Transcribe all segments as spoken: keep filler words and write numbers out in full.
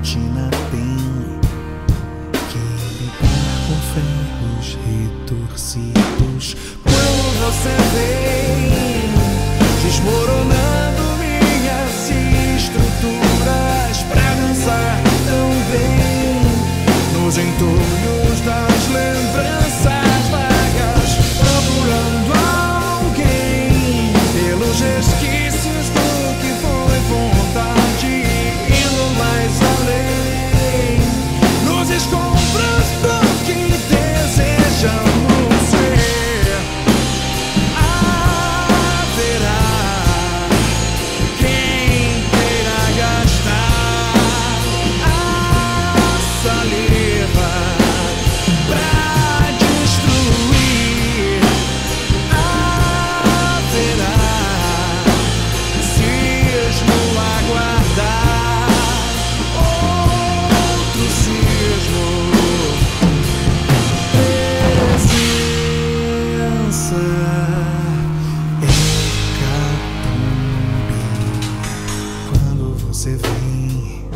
rotina tem que lidar com ferros retorcidos. Quando você vem desmoronando minhas estruturas pra dançar tão bem nos entulhos das lembranças vagas, procurando alguém pelos resquícios do que foi vontade, indo mais além nos escombros do que desejamos ser. Haverá quem queira gastar a saliva pra destruir. Haverá cismo a guardar, outro cismo. Presença é hecatombe quando você vem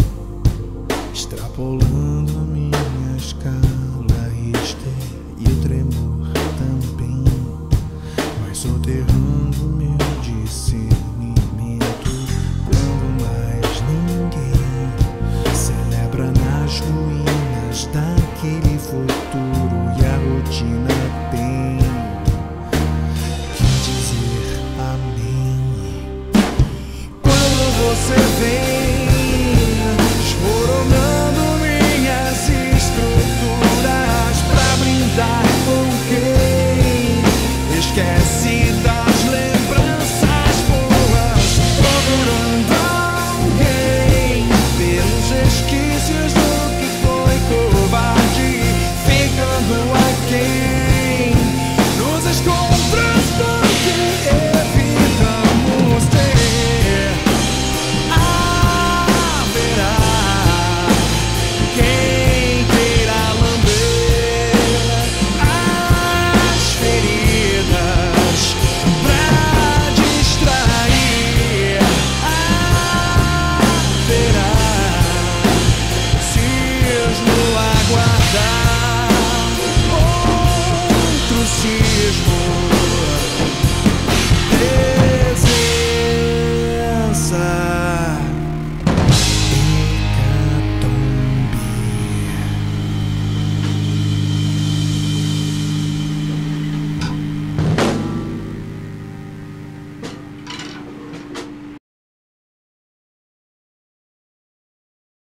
extrapolando a minha escala Richter e o tremor também, mas soterrando meu discernimento quando mais ninguém celebra nas ruínas daquele futuro e a rotina tem que dizer amém. Quando você vem desmoronando minhas estruturas pra brindar com quem esquece das lembranças boas, procurando alguém pelos resquícios do que foi covarde, ficando aquém nos escombros do que evitamos ter. Haverá quem queira lamber as feridas pra distrair. Haverá cismo a guardar, outro cismo.